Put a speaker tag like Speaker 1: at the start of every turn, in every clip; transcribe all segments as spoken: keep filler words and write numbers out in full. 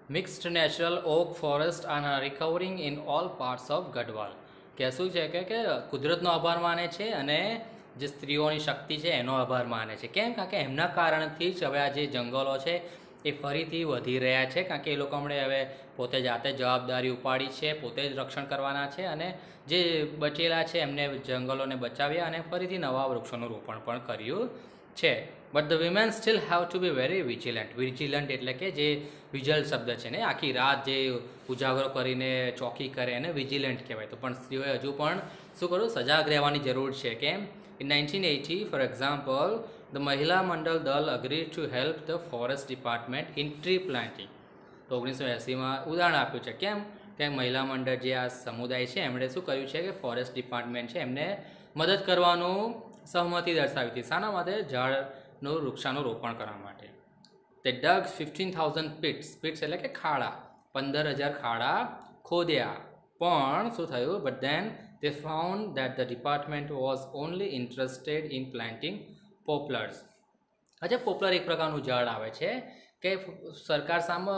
Speaker 1: Mixed natural oak forest are recovering in all parts of Garhwal કે શું છે કે કે કુદરતનો આભાર માને છે અને જે સ્ત્રીઓની શક્તિ છે એનો આભાર માને છે. કેમ? કારણ કે એમના કારણથી જ હવે આ જે જંગલો છે એ ફરીથી વધી રહ્યા છે. કારણ કે એ લોકો હમણાં હવે પોતે જાતે જવાબદારી ઉપાડી છે, પોતે જ રક્ષણ કરવાના છે અને જે બચેલા છે એમને જંગલોને બચાવ્યા અને ફરીથી નવા વૃક્ષોનું રોપણ પણ કર્યું છે. But the women still have to be very vigilant. Vigilant એટલે કે જે વિજલ શબ્દ છે ને, આખી રાત જે ઉજાગરો કરીને ચોકી કરે એને વિજિલન્ટ કહેવાય. તો પણ સ્ત્રીઓએ હજુ પણ શું કરવું, સજાગ રહેવાની જરૂર છે. કેમ? In nineteen eighty four example the Mahila Mandal Dal agree to help the forest department in tree planting. તો ઓગણીસો એંસીમાં ઉદાહરણ આપ્યું છે. કેમ કે મહિલા મંડળ જે આ સમુદાય છે એમણે શું કર્યું છે કે ફોરેસ્ટ ડિપાર્ટમેન્ટ છે એમને મદદ કરવાનું સહમતિ દર્શાવી હતી. શાના માટે? ઝાડનું વૃક્ષાનું રોપણ કરવા માટે. તે dug fifteen thousand pits. Pits એટલે કે ખાડા, પંદર હજાર ખાડા ખોદ્યા. પણ શું થયું? But then they found that the department was only interested in planting poplars. અચ્છા, પોપલર એક પ્રકારનું ઝાડ આવે છે કે સરકાર સામે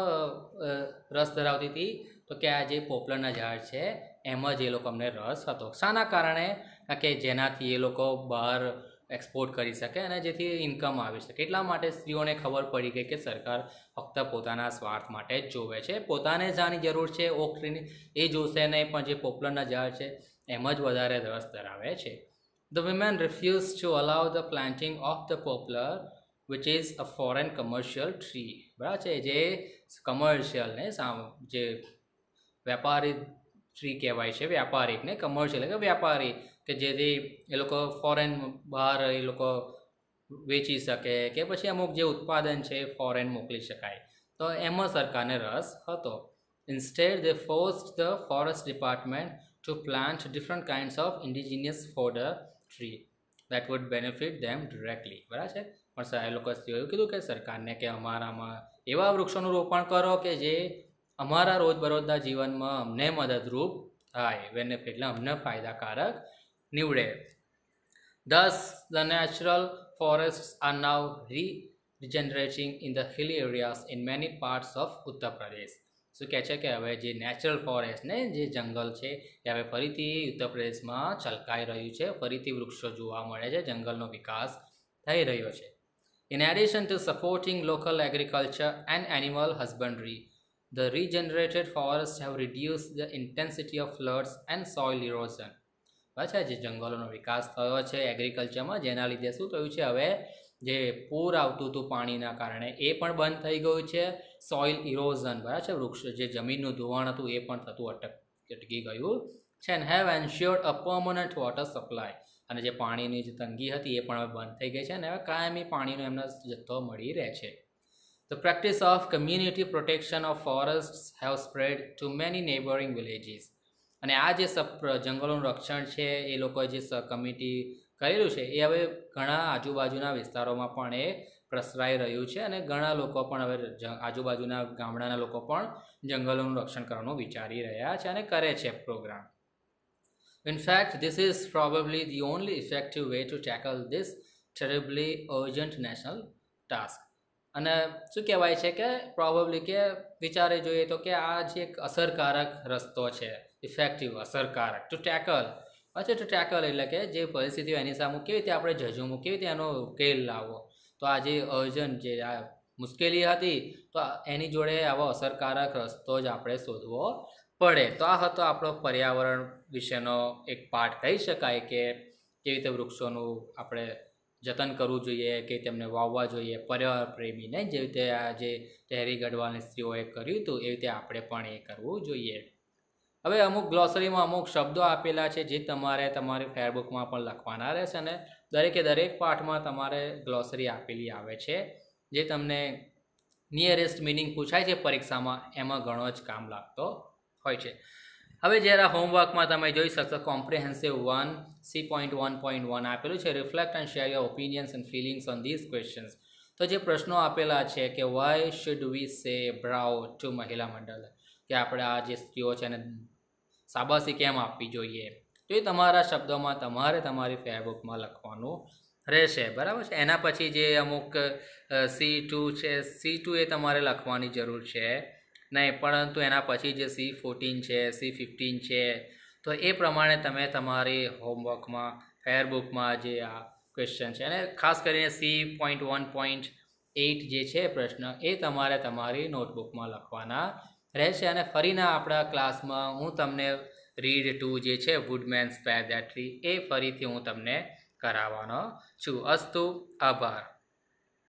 Speaker 1: રસ ધરાવતી હતી, તો કે આ જે પોપલરના ઝાડ છે એમાં જ એ લોકો અમને રસ હતો. શાના કારણે? કારણ કે જેનાથી એ લોકો બહાર એક્સપોર્ટ કરી શકે અને જેથી ઇન્કમ આવી શકે. એટલા માટે સ્ત્રીઓને ખબર પડી ગઈ કે સરકાર ફક્ત પોતાના સ્વાર્થ માટે જ જોવે છે, પોતાને જ આની જરૂર છે ઓક ટ્રીની, એ જોશે નહીં, પણ જે પોપલરના ઝાડ છે એમાં જ વધારે રસ ધરાવે છે. The women refused to allow the planting of the poplar, which is a foreign commercial tree. બરાબર છે? જે કમર્શિયલ ને જે વેપારી ટ્રી કહેવાય છે, વ્યાપારિક ને કમર્શિયલ એટલે કે વ્યાપારી, કે જેથી એ લોકો ફોરેન બહાર એ લોકો વેચી શકે કે પછી અમુક જે ઉત્પાદન છે એ ફોરેન મોકલી શકાય. તો એમાં સરકારને રસ હતો. Instead, they forced the forest department to plant different kinds of indigenous fodder tree that would benefit them directly. બરાબર છે? પણ એ લોકો એવું કીધું કે સરકારને કે અમારામાં એવા વૃક્ષોનું રોપણ કરો કે જે અમારા રોજબરોજના જીવનમાં અમને મદદરૂપ થાય, બેનિફિટ એટલે અમને ફાયદાકારક નીવડે. Thus, the natural forests are now regenerating in the hilly areas in many parts of Uttar Pradesh. શું કહે છે કે હવે જે નેચરલ ફોરેસ્ટ ને જે જંગલ છે એ હવે ફરીથી ઉત્તર પ્રદેશમાં છલકાઈ રહ્યું છે, ફરીથી વૃક્ષો જોવા મળે છે, જંગલનો વિકાસ થઈ રહ્યો છે. In addition to supporting local agriculture and animal husbandry, the regenerated forests have reduced the intensity of floods and soil erosion. અચ્છા, જે જંગલોનો વિકાસ થયો છે એગ્રીકલ્ચરમાં, જેના લીધે શું થયું છે, હવે જે પૂર આવતું હતું પાણીના કારણે એ પણ બંધ થઈ ગયું છે. સોઇલ ઇરોઝન, બરાબર છે, વૃક્ષ જે જમીનનું ધોવાણ હતું એ પણ થતું અટક અટકી ગયું છે. And have ensured a permanent water supply. અને જે પાણીની જે તંગી હતી એ પણ હવે બંધ થઈ ગઈ છે અને હવે કાયમી પાણીનો એમને જથ્થો મળી રહે છે. The practice of community protection of forests have spread to many neighboring villages. અને આ જે જંગલોનું રક્ષણ છે એ લોકોએ જે કમિટી કરેલું છે એ હવે ઘણા આજુબાજુના વિસ્તારોમાં પણ એ પ્રસરાઈ રહ્યું છે અને ઘણા લોકો પણ હવે આજુબાજુના ગામડાના લોકો પણ જંગલોનું રક્ષણ કરવાનું વિચારી રહ્યા છે અને કરે છે program. In fact, this is probably the only effective way to tackle this terribly urgent national task. અને શું કહેવાય છે કે પ્રોબેબલી કે વિચારે જોઈએ તો કે આ જે એક અસરકારક રસ્તો છે, ઇફેક્ટિવ, અસરકારક, ટુ ટેકલ. અચ્છા, ટુ ટેકલ એટલે કે જે પરિસ્થિતિઓ એની સામે કેવી રીતે આપણે જજુમું, કેવી રીતે એનો ઉકેલ લાવવો. તો આ જે અર્જન્ટ જે આ મુશ્કેલી હતી તો એની જોડે આવો અસરકારક રસ્તો જ આપણે શોધવો પડે. તો આ હતો આપણો પર્યાવરણ વિશેનો એક પાઠ કહી શકાય કે કેવી રીતે વૃક્ષોનું આપણે જતન કરવું જોઈએ, કે તેમને વાવવા જોઈએ, પર્યાવરણ પ્રેમીને જેવી રીતે આ જે ટેરી ગઢવાલની સ્ત્રીઓએ કર્યું હતું એવી રીતે આપણે પણ એ કરવું જોઈએ. હવે અમુક ગ્લોસરીમાં અમુક શબ્દો આપેલા છે જે તમારે તમારી ફેરબુકમાં પણ લખવાના રહેશે અને દરેકે દરેક પાઠમાં તમારે ગ્લોસરી આપેલી આવે છે જે તમને નિયરેસ્ટ મિનિંગ પૂછાય છે પરીક્ષામાં એમાં ઘણો જ કામ લાગતો હોય છે. હવે જ્યારે હોમવર્કમાં તમે જોઈ શકશો comprehensive one C point one point one આપેલું છે, reflect and share your opinions and feelings on these questions. તો જે પ્રશ્નો આપેલા છે કે વાય શુડ વી સે બ્રાવો ટુ મહિલા મંડળ, કે આપણે આ જે સ્ત્રીઓ છે એને શાબાશી કેમ આપવી જોઈએ, તો એ તમારા શબ્દોમાં તમારે તમારી ફેરબુકમાં લખવાનું રહેશે. બરાબર છે? એના પછી જે અમુક સી ટુ છે, સી ટુ એ તમારે લખવાની જરૂર છે. નહીં, પરંતુ એના પછી જે સી ફોર્ટીન છે, સી ફિફ્ટીન છે, તો એ પ્રમાણે તમે તમારી હોમવર્કમાં ફેરબુકમાં જે આ ક્વેશ્ચન છે, અને ખાસ કરીને C point one point eight જે છે પ્રશ્ન, એ તમારે તમારી નોટબુકમાં લખવાના રહેશે. અને ફરીના આપણા ક્લાસમાં હું તમને રીડ ટુ જે છે વુડમેન્સ સ્પેર ધેટ ટ્રી, એ ફરીથી હું તમને કરાવવાનો છું. અસ્તુ, આભાર.